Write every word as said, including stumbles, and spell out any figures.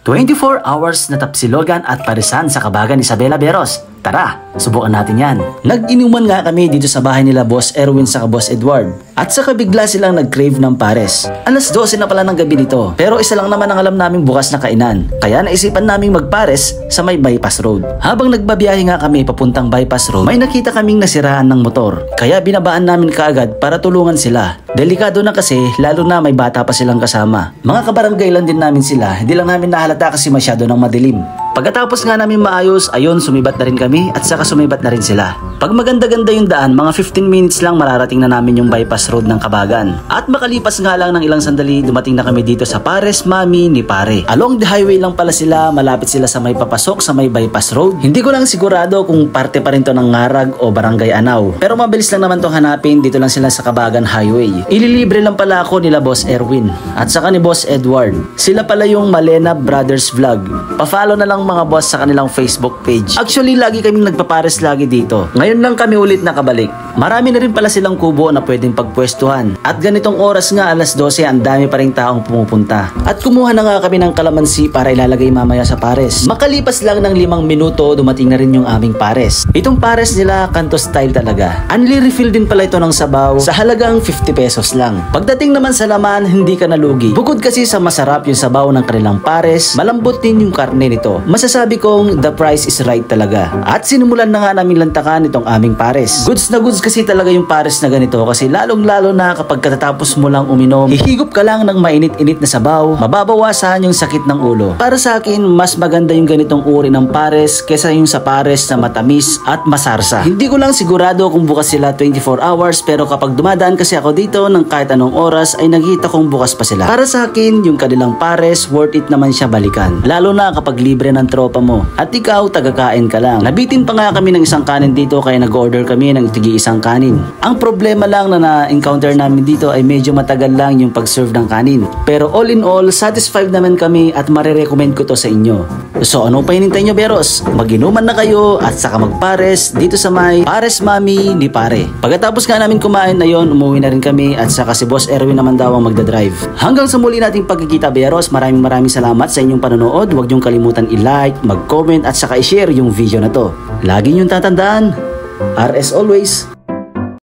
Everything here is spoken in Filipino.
twenty-four hours na tapsilogan at parisan sa Kabagan Isabela Berros. Tara, subukan natin yan. Nag-inuman nga kami dito sa bahay nila Boss Erwin sa Boss Edward. At saka bigla silang nag-crave ng pares. alas dose na pala ng gabi nito. Pero isa lang naman ang alam naming bukas na kainan. Kaya naisipan naming magpares sa may bypass road. Habang nagbabiyahe nga kami papuntang bypass road, may nakita kaming nasiraan ng motor. Kaya binabaan namin kaagad para tulungan sila. Delikado na kasi, lalo na may bata pa silang kasama. Mga kabarangay lang din namin sila, hindi lang namin nahalata kasi masyado ng madilim. Pagkatapos nga namin maayos, ayun, sumibat na rin kami at saka sumibat na rin sila. Pag maganda-ganda yung daan, mga fifteen minutes lang mararating na namin yung bypass road ng Kabagan. At makalipas nga lang ng ilang sandali, dumating na kami dito sa Pares Mami ni Pare. Along the highway lang pala sila, malapit sila sa may papasok sa may bypass road. Hindi ko lang sigurado kung parte pa rin to ng Ngarag o Barangay Anao. Pero mabilis lang naman to hanapin, dito lang sila sa Kabagan Highway. Ililibre lang pala ako nila Boss Erwin at saka ni Boss Edward. Sila pala yung Malena Brothers Vlog. Pa-follow na lang mga boss sa kanilang Facebook page. Actually, lagi kaming nagpapares lagi dito. Ngayon lang kami ulit nakabalik. Marami na rin pala silang kubo na pwedeng pagpwestuhan. At ganitong oras nga, alas dose, ang dami pa rin taong pumupunta. At kumuha na nga kami ng kalamansi para ilalagay mamaya sa pares. Makalipas lang ng limang minuto, dumating na rin yung aming pares. Itong pares nila, kanto style talaga. Unli refill din pala ito ng sabaw sa halagang fifty pesos lang. Pagdating naman sa laman, hindi ka nalugi. Bukod kasi sa masarap yung sabaw ng kanilang pares, malambot din yung karne nito. Masasabi kong the price is right talaga. At sinimulan na nga namin lantakan itong aming pares. Goods na goods kasi talaga yung pares na ganito kasi lalong lalo na kapag katatapos mo lang uminom, hihigop ka lang ng mainit-init na sabaw, mababawasan yung sakit ng ulo. Para sa akin, mas maganda yung ganitong uri ng pares kesa yung sa pares na matamis at masarsa. Hindi ko lang sigurado kung bukas sila twenty-four hours, pero kapag dumadaan kasi ako dito ng kahit anong oras ay nakita kong bukas pa sila. Para sa akin, yung kanilang pares worth it naman siya balikan. Lalo na kapag libre ng tropa mo at ikaw tagakain ka lang. Nabitin pa nga kami ng isang kanin dito kaya nag-order kami ng tigi isang kanin. Ang problema lang na na-encounter namin dito ay medyo matagal lang yung pag-serve ng kanin. Pero all in all, satisfied naman kami at marirecommend ko to sa inyo. So ano pa hinintay nyo, Beros? Mag-inuman na kayo at saka magpares dito sa may Pares Mami ni Pare. Pagkatapos nga namin kumain na yon, umuwi na rin kami at saka si Boss Erwin naman daw ang magdadrive. Hanggang sa muli nating pagkikita, Beros, maraming maraming salamat sa inyong panonood. Huwag niyong kalimutan i-like, mag-comment at saka i-share yung video na to. Lagi niyong tatandaan, R S always.